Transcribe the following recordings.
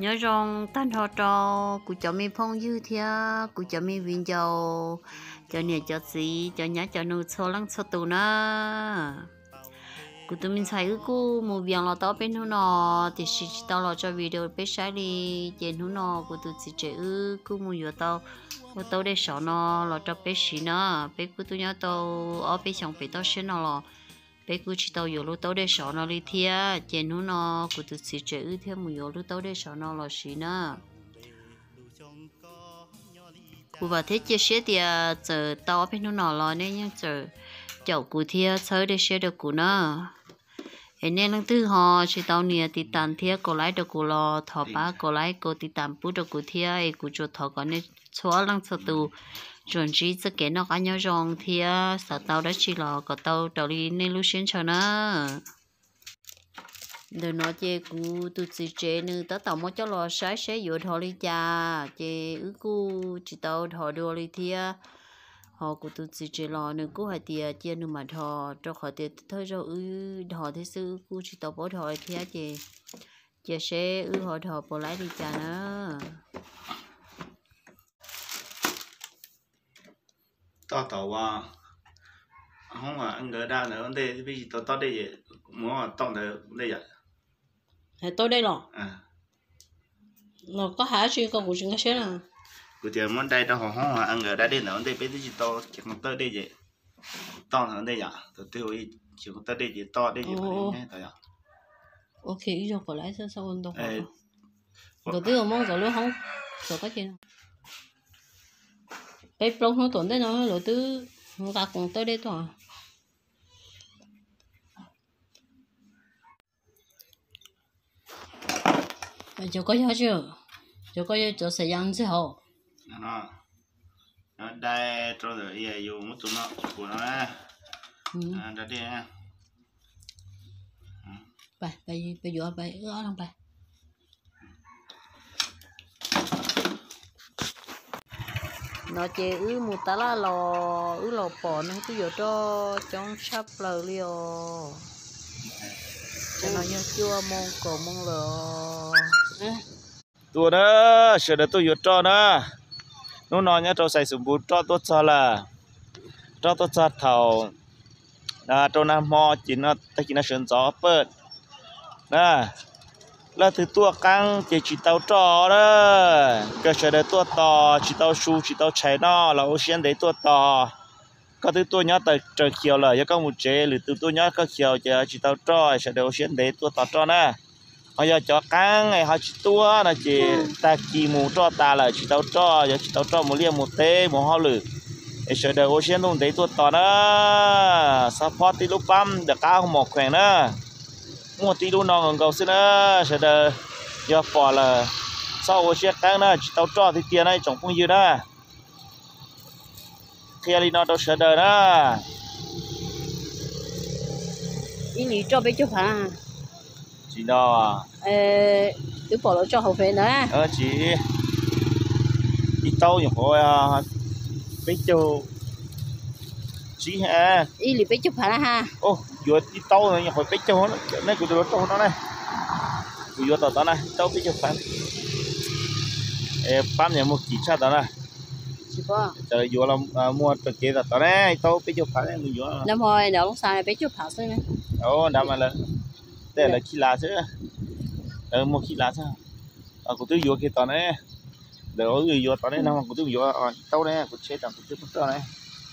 nhớ rằng tan họ trò cụ cho mi phong dư thia cụ cho mi viên dầu cho nhà cho gì cho nhá cho nụ cho lăng cho tù na cụ tụi mình xài cụ một việc là tao bên nó nọ thì chỉ tao là cho video bên sai đi trên nó nọ cụ tụi chỉ chơi cụ một việc tao để sợ nó là cho bên xí nó bên cụ tụi nhá tao ở bên trong bên tao xin nó là bé cứ chỉ tao vô lúc tao để sợ nó đi thia trên nó nó cứ tự chỉ chơi thêm một vô lúc tao để sợ nó là gì nữa cứ vào thế chia sẻ thì giờ tao bên nó nó là nên nhưng giờ cháu cứ thia chơi để sẻ được cứ nữa nên lần thứ họ chỉ tao nia thì tàn thia có lái được cứ lo thọ ba có lái có thì tàn bút được cứ thia cứ cho thọ có nên xóa lăng sợ tù chuẩn chỉ sẽ kể nó có nhau rong thì sợ tao đã chỉ là có tao đầu đi nên lúc xuyên cho nó đừng nói chơi cú tụi chị chơi nữa tao mới cho lo sai sẽ vô thọ đi cha chơi cú chỉ tao thọ đồ đi thì họ của tụi chị chơi lo nữa cú hay tiệt chơi nữa mà thọ cho khỏi tiệt thôi rồi thọ thế sư cú chỉ tao bỏ thọ thì chơi sẽ họ thọ bỏ lại đi cha nữa tao tao không mà anh gỡ ra nữa vấn đề bây giờ tao đây vậy muốn mà tao đây đây vậy hay tôi đây rồi nó có hả chuyện con của chúng ta sẽ là của tiền món đây tao không mà anh gỡ ra đây nữa vấn đề bây giờ tao chỉ còn tao đây vậy tao ở đây vậy tao tiêu chỉ còn tao đây vậy tao đây vậy phải tao ok rồi còn lại sao ôn đâu rồi tiêu món rồi luôn không rồi có chuyện cái plong nó tổn đấy nó rồi tứ gạt cùng tới đây thôi giờ có nhớ chưa giờ có cho sẽ ăn chứ hậu nó đây cho rồi giờ dùng một tụi nó của nó đã đi nha bây giờ bài ở làm bài nó chơi một tá là lò bỏ nó cứ vô trong sắp lờ liò cho nó như chua mông cổ mông lờ tua đó sửa được tôi vô cho nó nói nhá cho xài sủng bút cho tốt cho thầu cho nam mò chỉ nó ta chỉ nó sườn gió bớt nè là từ tua căng chỉ tàu trò đó cơ sở để tua to chỉ tàu su chỉ tàu chạy nó là ô xiên để tua to có từ tua nhớ từ trời chiều là do có một chế rồi từ tua nhớ có chiều chỉ tàu trò sẽ để ô xiên để tua to trò nè bây giờ cho căng ngày họ chỉ tua là chỉ ta kỳ mù trò ta là chỉ tàu trò giờ chỉ tàu trò một liềm một tê một hoa lử để sẽ để ô xiên luôn để tua to đó support tí lúc băm được cao một khỏe nữa mua tí luôn nó còn cầu xin nữa sẽ đợi giờ bỏ là sau xe căng nữa chỉ tao cho thì tiền này chẳng không gì đó khi đi nó đâu sẽ đợi đó ý nghĩ cho bé chụp hả chỉ đó cứ bỏ nó cho hậu phê nữa chỉ đi tàu nhiều hồi bé chụp chỉ ha ý lý bé chụp hả ha ô vừa đi tàu này hồi bé chụp nó này của tôi tàu nó này vừa tàu này tàu bé chụp phải bám nhà một chỉ cha tàu này trời vừa là mua từ kia tàu này tàu bé chụp phải mình vừa năm hồi nào lúc sau bé chụp phải thôi nè ô năm mà là đây là khi lá chứ một khi lá sao của tôi vừa kia tàu này để ở vừa tàu này nào của tôi vừa tàu này của xe tàu của tôi này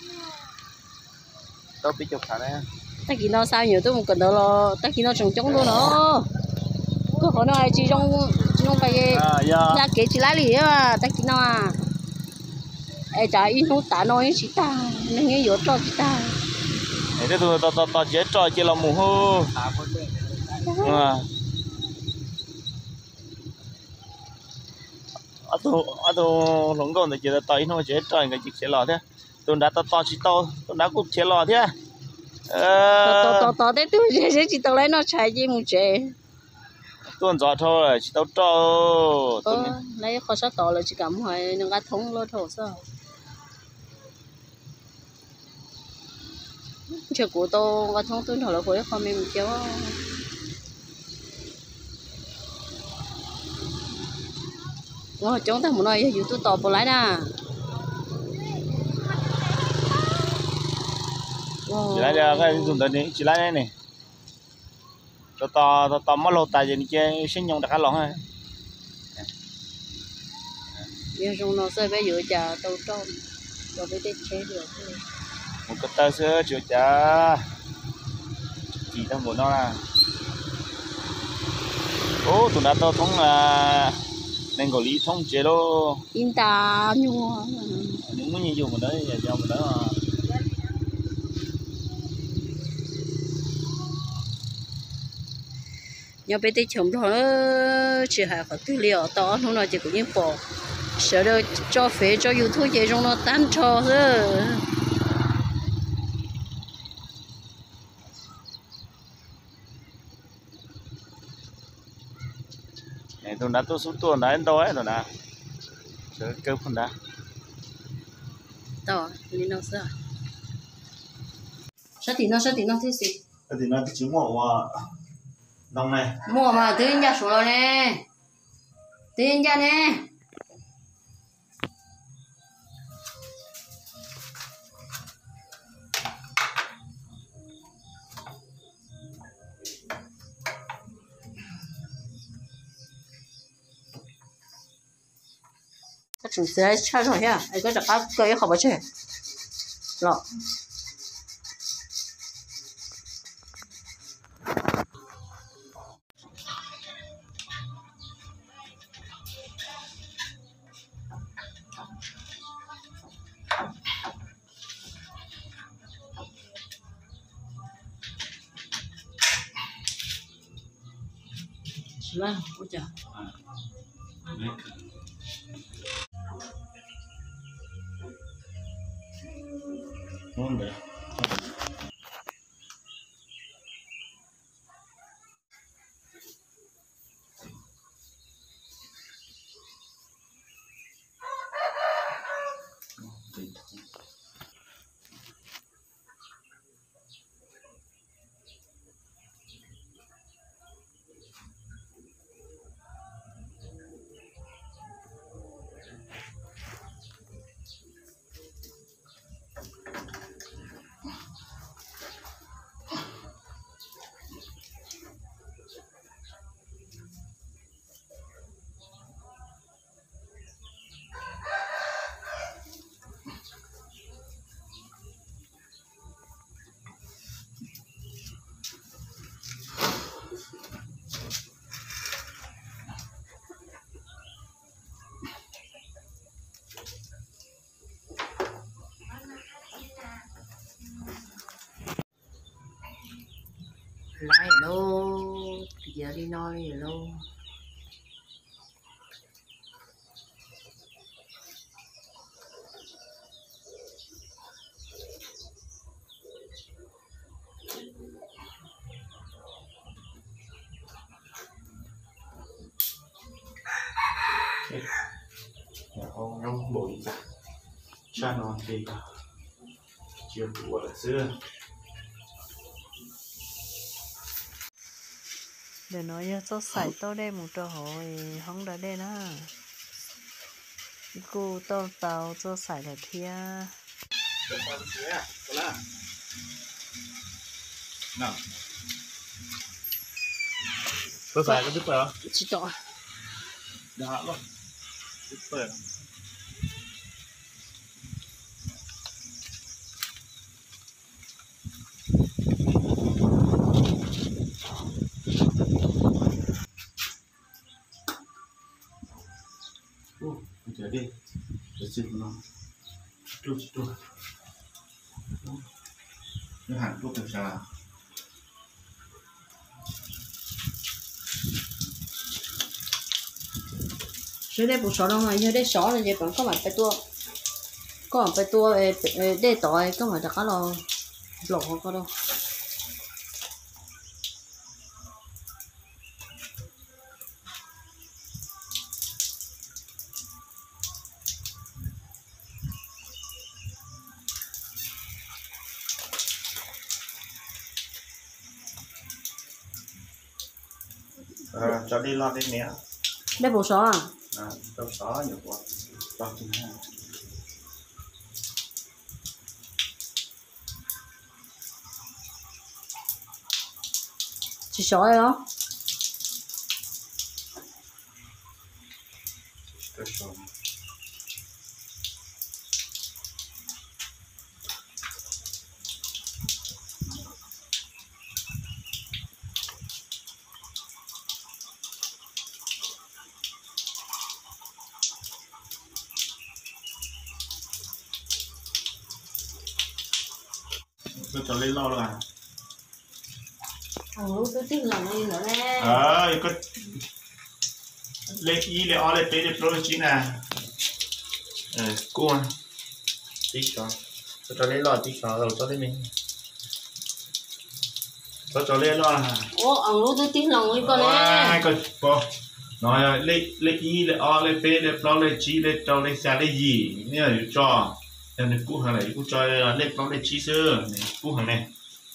tao biết chụp này ta chỉ nó sao nhiều tôi một cần đó lo ta chỉ nó trồng trống luôn đó có khó nói chỉ trong cái là cái chỉ lá lì mà ta chỉ nó ai trái ít nó tả nói chỉ ta nên nghe yếu cho chỉ ta thế tôi chế trò chỉ là mù hô tôi lồng gòn thì chỉ là tỏi nó chế trò cái chỉ chế lò thế tôi đã to chỉ tôi đã cũng chế lò thế to đấy tôi chỉ tao lấy nó chạy gì một chế tôi giỏi thôi chỉ tao cho lấy khó sát to là chỉ cảm hỏi nó gắt thống lôi thổ sao chờ của tôi gắt thống tôi thổ là khối không mình kéo chúng ta muốn nói yêu tôi tỏ bộ lại nè chỉ là cái dùng tới này chỉ là này này to mất lâu tại vì chơi sinh nhung đặc lòng ha giờ dùng nó sẽ bây giờ chả tàu tròn rồi bây giờ chế được một cái tơ sữa chữa chả chỉ tao muốn nó là ô tụi nó tao thông là nên có lý thông chế độ in ta nhua những cái gì dùng mình đấy giờ mình đó nhau bây giờ chồng đó chỉ hay có tư liệu to nó nói chỉ có những bộ sợ đâu cho phê cho YouTube chỉ trong nó tan cho thôi này tụi nó tôi xuống tuần đấy đâu ấy rồi nè chơi cơ phần đã to nên nó sao sao thì nó thế gì thì nó chỉ mua đông này mua mà tự nhiên ra số rồi nè tự nhiên ra nè cái chủ sẽ chơi rồi ha cái cái cái cái không phải chơi rồi là ôi trời không được lại lô giờ đi nói lô không nhông bồi cả cha non thì chưa đủ là xưa để nói cho sải tao đây một trò hỏi không đã đây na cô tao cho sải là thia nào tôi xài cái tiếp rồi chỉ tao đã luôn tiếp rồi đi để xin nó chút cái hạt thuốc được sao dưới đây bút sọ đâu mà dưới đây sọ là gì còn có phải tua để tỏi có phải đặt lo lột có đâu cho đi lọt đi nè đây bút sọ à Tao xóa nhiều quá. Tao cũng ha. Chỉ sỏi đó. Tao xóa. Tôi cho lấy lo rồi à? Tôi tiếc lòng đi nữa nè. Có lấy y lấy o lấy tế để protein à? Cô à? Tí cho. Tôi cho lấy lo tí cho rồi cho lấy mình. Tôi cho lấy lo à? Tôi tiếc lòng đi con nè. Con nói lấy y lấy o lấy tế lấy pro lấy chi lấy cho lấy xa lấy gì nha cho. Nên cú hàng này cú cho lấy pro lấy chi sơ này cú hàng này.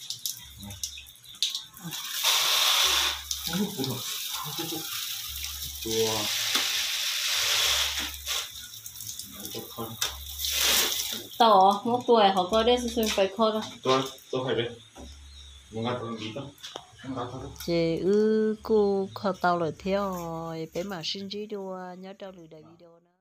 Tao một tuổi họ có đấy xin phải khó đâu. Tôi phải biết. Muốn ăn tôi nghĩ đó. Chị cô khó tao lời theo bé mà xin chỉ đua nhớ tao lười đại video